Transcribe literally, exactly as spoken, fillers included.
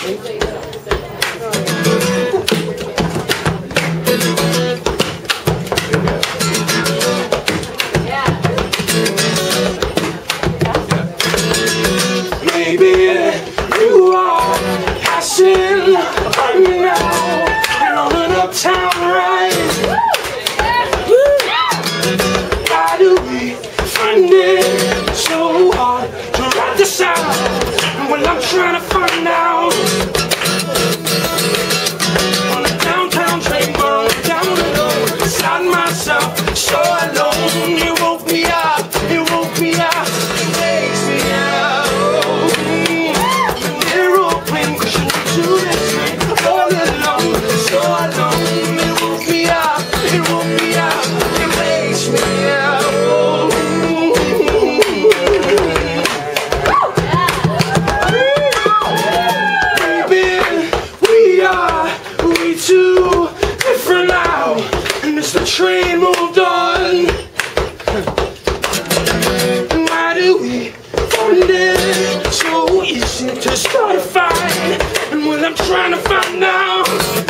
Maybe you are passing by me now, and on an uptown ride. Why do we find it so hard to write this out? Well, I'm trying to find out. On a downtown train going down the road, beside myself, so alone. You woke me up, you woke me up, you wakes me up. You aeroplane crashing into this train, all alone, so alone. You woke me up, you woke me up, you wakes me up. Too different now, and as the train moved on, why do we find it so easy to start a fight? And well, I'm trying to find out.